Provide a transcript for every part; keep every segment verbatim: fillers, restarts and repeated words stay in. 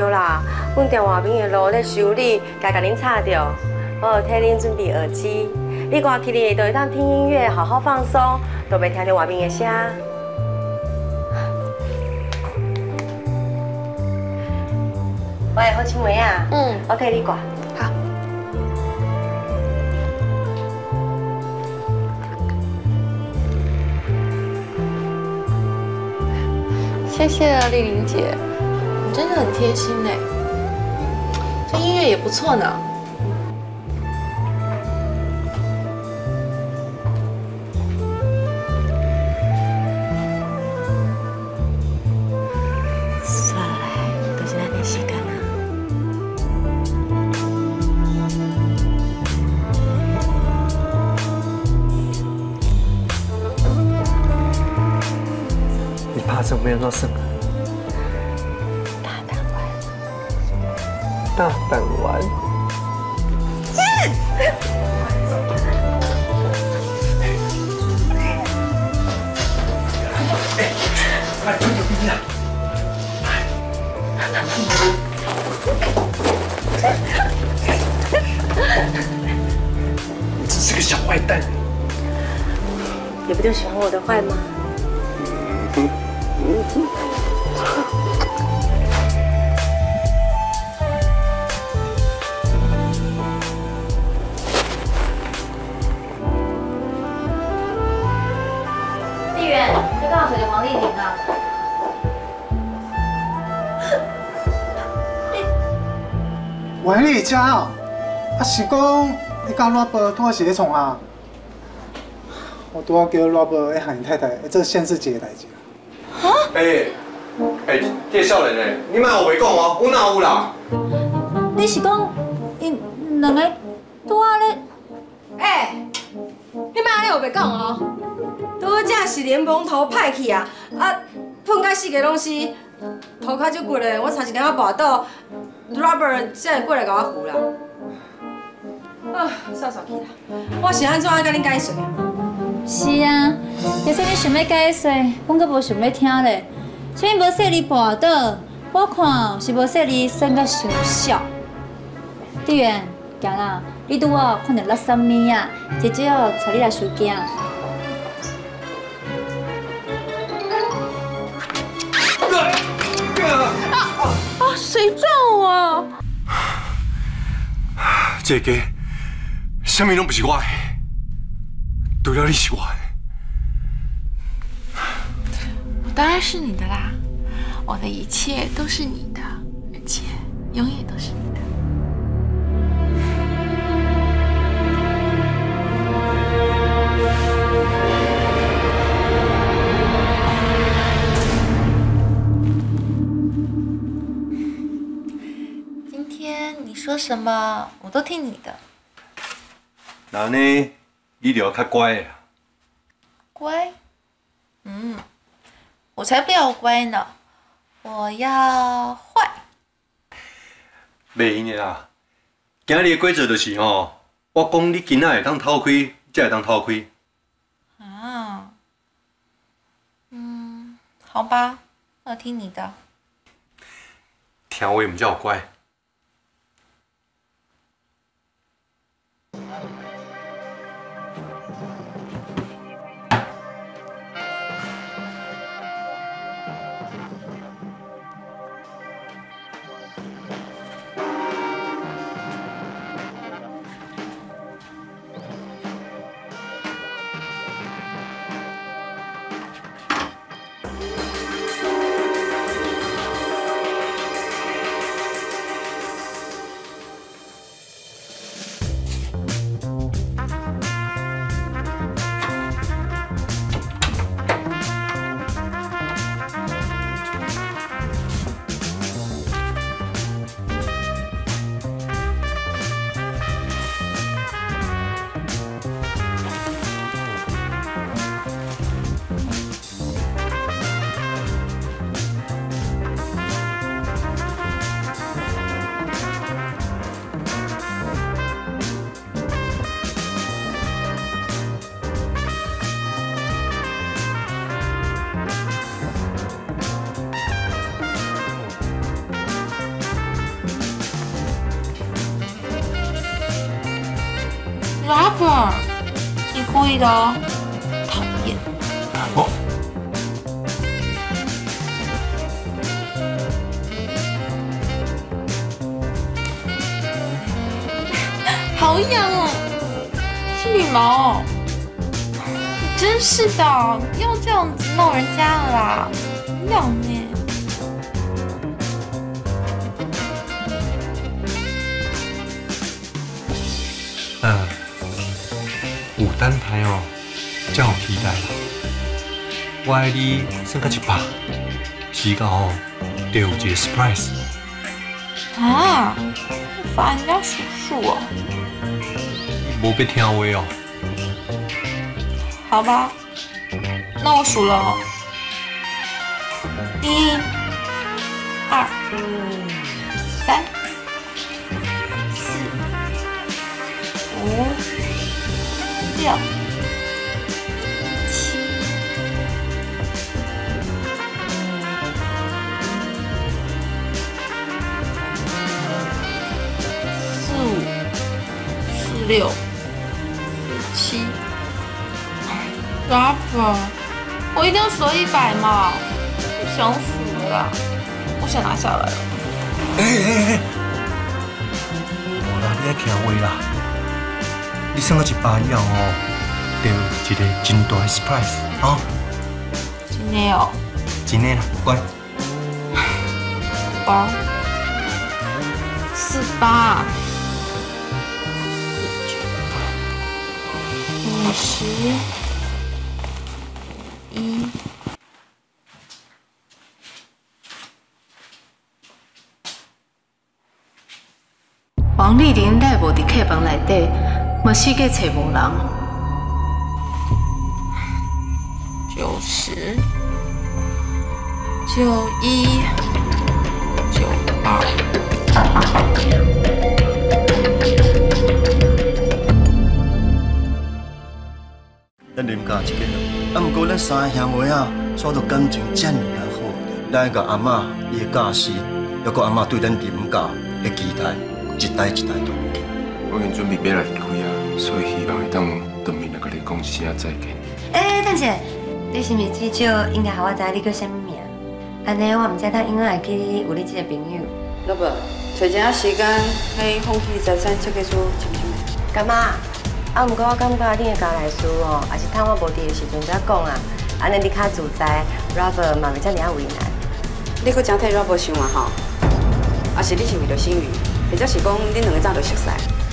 对啦，阮店外面的路咧修理，该甲恁吵着，我有替恁准备耳机，你挂起哩就会当听音乐，好好放松，都袂听到外面的声。喂，好青梅啊，嗯，我替你挂。好。 谢谢啊，丽玲姐，你真的很贴心哎。这音乐也不错呢。 算来都是咱的时间啊。 你怕什么样做什么？ 大胆玩， 大胆玩。哎，快点有冰啊！你真是个小坏蛋！ 你不就喜欢我的坏吗？ 丽媛，你刚好找着王丽玲啊？ 喂，你家哦？啊是讲你甲 Robert 拄仔是咧创啊？我拄仔叫 Robert 要喊你太太做县市节的代志。 啊？哎哎，这少年诶，你莫后袂讲哦，我哪有啦？ 你是讲因两个拄仔咧？ 哎，你莫安尼后袂讲哦。拄则是联盟头歹去啊，啊，碰到四个拢是头壳足骨的，我差一点仔跋倒 ，Robert 才会过来甲我扶啦。啊，算算去啦，我是安怎爱甲恁解释？ 是啊，就算你想要解释，阮阁无想要听咧。所以无说你跋倒，我看是无说你生甲伤少。丽媛，行啦，你拄好看到垃圾物啊，姐姐哦带你来收惊。 啊！谁撞我？ 这个什么拢不是我的，除了你是我的。 我当然是你的啦，我的一切都是你的，而且永远都是你的。今天你说什么，我都听你的。 那呢，你就要较乖啊。 乖？嗯。我才不要乖呢，我要坏。 袂用的啦，今日的规则就是吼，我讲你今仔会当偷开，才会当偷开。 啊，嗯，好吧，我听你的。 听话唔才有乖。 Robert，你故意的哦，讨厌。 哦。 好痒哦，是羽毛哦。真是的，不要这样子闹人家了啦，痒呢。 嗯，有等待哦，才有期待啦。我爱你算到一百，时间哦，就有一个 surprise。 啊，罚人家数数哦。 无要听话哦。 好吧，那我数了哦，一、二、三、四、五、六、七、四五、四六、四七。Robert， 我一定要数到一百嘛！不想数了啦，我想拿下来了。 哎哎哎！无啦，你爱听话啦。你算到一百以后哦，就有一个真大的 surprise 啊！ 真的哦？ 真的啦，乖。 八、四八、五十。一， 王丽玲赖无伫客房内底，没四界找无人。 九十，九一，九二。 咱啉咖一个咯。啊，毋过咱三个兄妹啊，处到感情遮尔啊好，咱甲阿嬷伊的教示，还有阿嬷对咱啉咖的期待，一代一代传下去。 我已经准备要来离开啊，所以希望会当当面来甲你讲一声再见。 哎，等者，你是毋是至少应该互我知你叫啥物名？安尼我毋知当永远会记你有你这个朋友。 老婆，找一下时间去放弃财产设计书签签。 干嘛？啊，毋过我感觉你的交代书哦，也是趁我无伫的时阵才讲啊，安尼你较自在 ，Robert 嘛袂遮尔啊为难。 你搁真替 Robert 想啊吼？啊是你是为着心宇，或者是讲恁两个早就熟悉？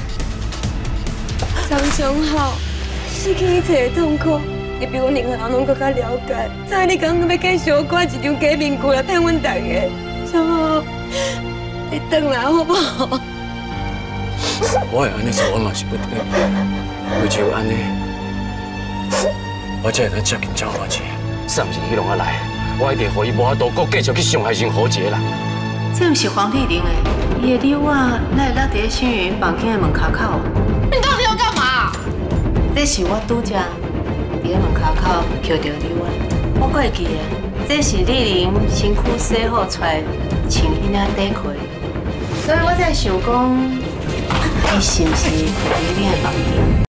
张雄浩，失去一切的痛苦，你比阮任何人拢更加了解。昨你刚刚要继续挂一张假面具来骗阮大家，张浩，你回来好不好？ 我会安尼做，我嘛是不得已。为只有安尼，我才会当接近赵华姐。啥物事伊拢啊来，我一定互伊无法度搁继续去伤害任何一个人。 这毋是黄丽玲的，伊的礼物哪会落伫新云房间的门口口？ 你到底要干嘛？ 这是我拄则伫个门口口捡到礼物，我过记的，这是丽玲身躯洗好出来穿迄领底裤，所以我才想讲，伊是毋是伫恁的房间？